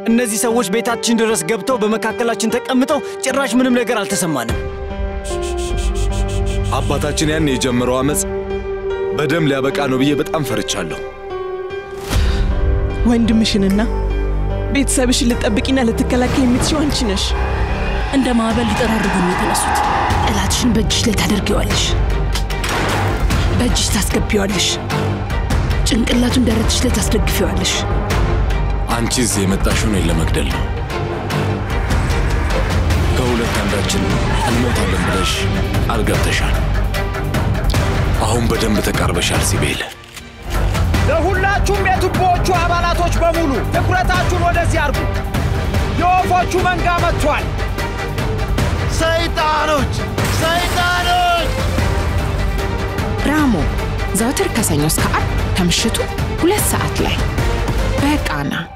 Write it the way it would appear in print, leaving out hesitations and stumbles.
እነዚህ ሰዎች ቤታችን ድረስ ገብተው በመካከላችን ተቀምጠው ጭራሽ ምንም ነገር አልተሰማንም። አባታችን ያን የጀመረው አመጽ በደም ሊያበቃ ነው ብዬ በጣም ፈርቻለሁ። ወንድምሽንና ቤተሰብሽን ልትጠብቂና ልትከላከይ የምትችይው አንቺ ነሽ። እንደ ማዕበል ሊጠራርጉ ነው የተነሱት። ጠላትሽን በእጅሽ ላይ ታደርጊዋለሽ፣ በእጅሽ ታስገቢዋለሽ፣ ጭንቅላቱን ደረትሽ ላይ ታስደግፊዋለሽ። አንቺ እዚህ የመጣሽው እኔን ለመግደል ነው። ከሁለት አንዳችን እንሞታለን ብለሽ ቃል ገብተሻል። አሁን በደንብ ተቃርበሻል ሲቤል። ለሁላችሁም የቱቦዎቹ አባላቶች በሙሉ ትኩረታችሁን ወደዚህ አርጉ። የወፎቹ መንጋ መጥቷል። ሰይጣኖች! ራሞ ዘወትር ከሰኞ እስከ ዓርብ ከምሽቱ 2 ሰዓት ላይ በቃና